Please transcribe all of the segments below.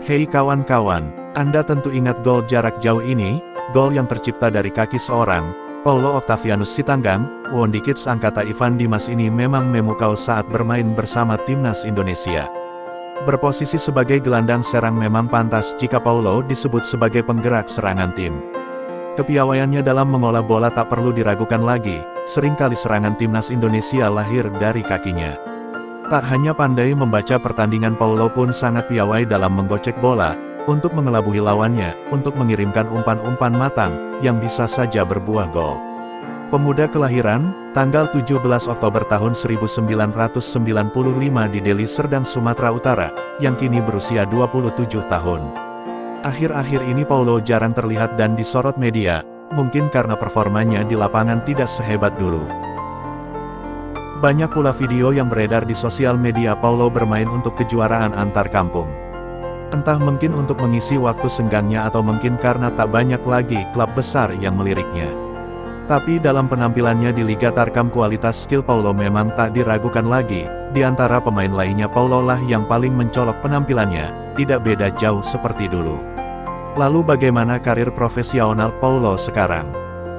Hei kawan-kawan, Anda tentu ingat gol jarak jauh ini, gol yang tercipta dari kaki seorang, Paulo Octavianus Sitanggang. Wondikits angkata Ivan Dimas ini memang memukau saat bermain bersama timnas Indonesia. Berposisi sebagai gelandang serang memang pantas jika Paulo disebut sebagai penggerak serangan tim. Kepiawaiannya dalam mengolah bola tak perlu diragukan lagi, seringkali serangan timnas Indonesia lahir dari kakinya. Tak hanya pandai membaca pertandingan, Paulo pun sangat piawai dalam menggocek bola, untuk mengelabui lawannya, untuk mengirimkan umpan-umpan matang, yang bisa saja berbuah gol. Pemuda kelahiran, tanggal 17 Oktober tahun 1995 di Deli Serdang, Sumatera Utara, yang kini berusia 27 tahun. Akhir-akhir ini Paulo jarang terlihat dan disorot media, mungkin karena performanya di lapangan tidak sehebat dulu. Banyak pula video yang beredar di sosial media Paulo bermain untuk kejuaraan antar kampung. Entah mungkin untuk mengisi waktu senggangnya atau mungkin karena tak banyak lagi klub besar yang meliriknya. Tapi dalam penampilannya di Liga Tarkam kualitas skill Paulo memang tak diragukan lagi. Di antara pemain lainnya Paulo lah yang paling mencolok penampilannya, tidak beda jauh seperti dulu. Lalu bagaimana karir profesional Paulo sekarang?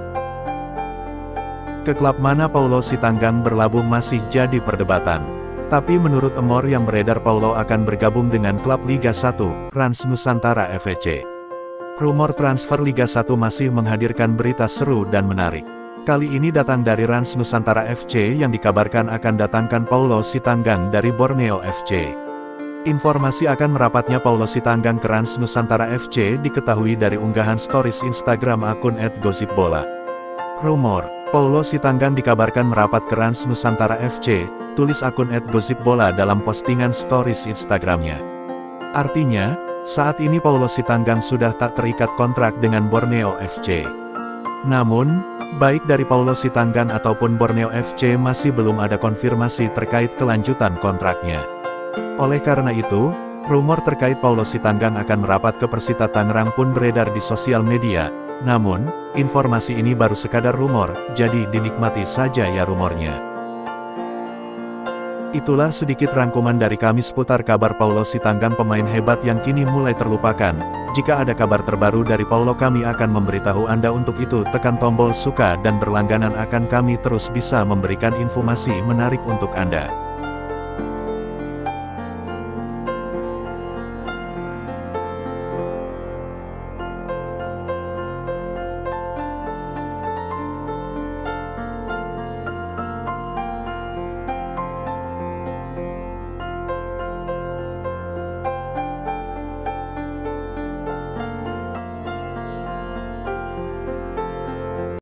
Ke klub mana Paulo Sitanggang berlabuh masih jadi perdebatan. Tapi menurut rumor yang beredar Paulo akan bergabung dengan klub Liga 1, Rans Nusantara FC. Rumor transfer Liga 1 masih menghadirkan berita seru dan menarik. Kali ini datang dari Rans Nusantara FC yang dikabarkan akan datangkan Paulo Sitanggang dari Borneo FC. Informasi akan merapatnya Paulo Sitanggang ke Rans Nusantara FC diketahui dari unggahan stories Instagram akun @gosipbola. Rumor Paulo Sitanggang dikabarkan merapat ke Rans Nusantara FC, tulis akun @gosipbola dalam postingan stories Instagramnya. Artinya, saat ini Paulo Sitanggang sudah tak terikat kontrak dengan Borneo FC. Namun, baik dari Paulo Sitanggang ataupun Borneo FC masih belum ada konfirmasi terkait kelanjutan kontraknya. Oleh karena itu, rumor terkait Paulo Sitanggang akan merapat ke Persita Tangerang pun beredar di sosial media. Namun, informasi ini baru sekadar rumor, jadi dinikmati saja ya rumornya. Itulah sedikit rangkuman dari kami seputar kabar Paulo Sitanggang, pemain hebat yang kini mulai terlupakan. Jika ada kabar terbaru dari Paulo kami akan memberitahu Anda. Untuk itu tekan tombol suka dan berlangganan, akan kami terus bisa memberikan informasi menarik untuk Anda.